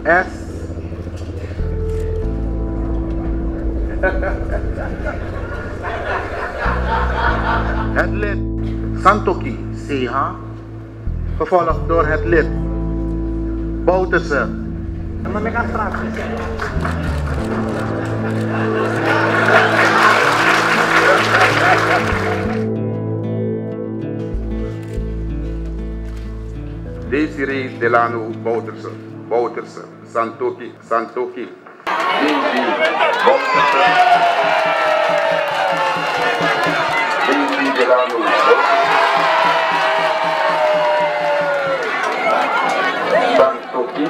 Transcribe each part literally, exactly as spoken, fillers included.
S. Het lid Santoki C H, gevolgd door het lid Bouterse. Desiree Delano Bouterse, Bouterse, Santoki, Santoki. Desiree Bouterse. Desiree Delano Bouterse. Santoki.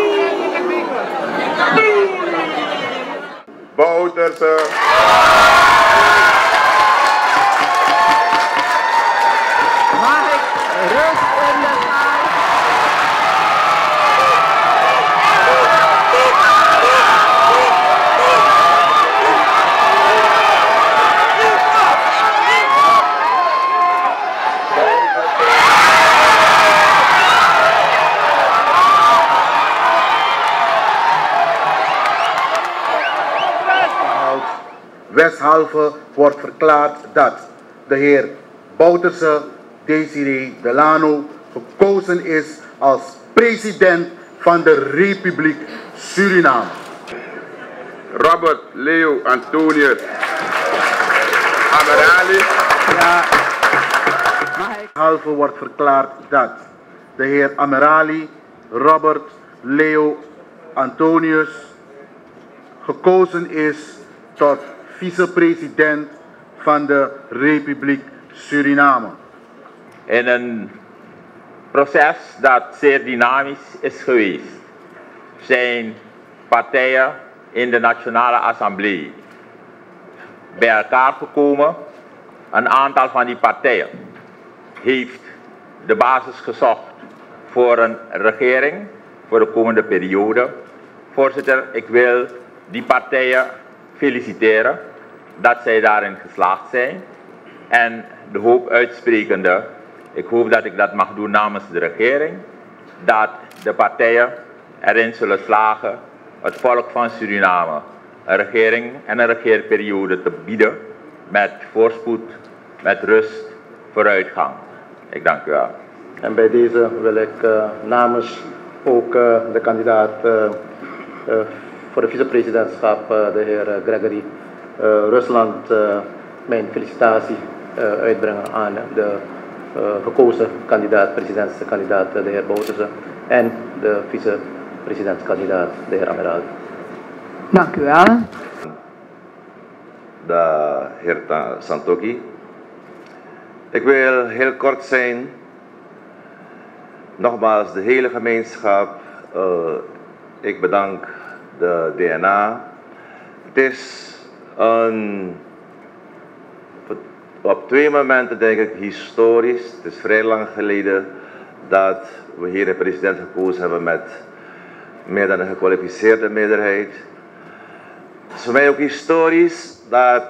Bouterse. Mag ik rust in de zaal? Weshalve wordt verklaard dat de heer Bouterse Desiree Delano gekozen is als president van de Republiek Suriname. Robert Leo Antonius Amerali. Ja. Weshalve wordt verklaard dat de heer Amerali Robert Leo Antonius gekozen is tot vicepresident van de Republiek Suriname. In een proces dat zeer dynamisch is geweest, zijn partijen in de Nationale Assemblée bij elkaar gekomen. Een aantal van die partijen heeft de basis gezocht voor een regering voor de komende periode. Voorzitter, ik wil die partijen feliciteren dat zij daarin geslaagd zijn en de hoop uitsprekende, ik hoop dat ik dat mag doen namens de regering, dat de partijen erin zullen slagen het volk van Suriname een regering en een regeerperiode te bieden met voorspoed, met rust, vooruitgang. Ik dank u wel. En bij deze wil ik uh, namens ook uh, de kandidaat uh, uh, voor de vicepresidentschap, uh, de heer uh, Gregory uh, Rusland, uh, mijn felicitatie uh, uitbrengen aan de uh, gekozen kandidaat, presidentskandidaat, de heer Bouterse, en de vicepresidentskandidaat, de heer Amerali. Dank u wel. De heer Santoki. Ik wil heel kort zijn. Nogmaals, de hele gemeenschap. Uh, ik bedank de D N A. Het is een, op twee momenten denk ik historisch. Het is vrij lang geleden dat we hier een president gekozen hebben met meer dan een gekwalificeerde meerderheid. Het is voor mij ook historisch dat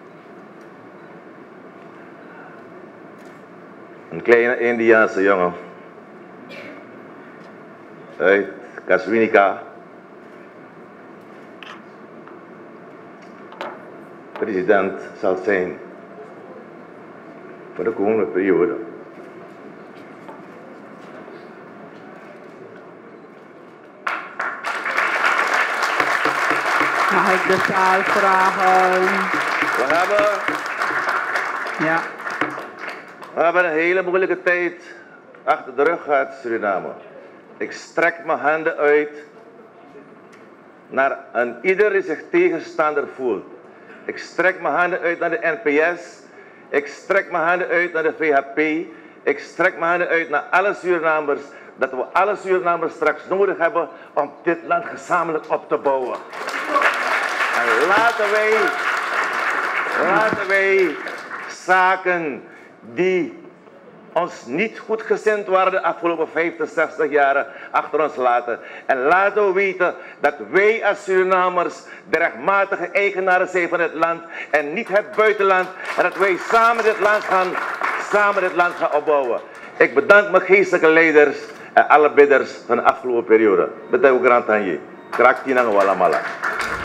een kleine Indiaanse jongen uit Kaswinica president zal zijn voor de komende periode. Mag ik de zaal vragen? We hebben, Ja. we hebben een hele moeilijke tijd achter de rug gehad, Suriname. Ik strek mijn handen uit naar een ieder die zich tegenstander voelt. Ik strek mijn handen uit naar de N P S. Ik strek mijn handen uit naar de V H P. Ik strek mijn handen uit naar alle Surinamers. Dat we alle Surinamers straks nodig hebben om dit land gezamenlijk op te bouwen. En laten wij, laten wij zaken die ons niet goedgezind waren de afgelopen vijftig, zestig jaren achter ons laten. En laten we weten dat wij als Surinamers de rechtmatige eigenaren zijn van het land en niet het buitenland. En dat wij samen dit land gaan, samen dit land gaan opbouwen. Ik bedank mijn geestelijke leiders en alle bidders van de afgelopen periode. Bedankt ook aan je. Kraktina wala mala.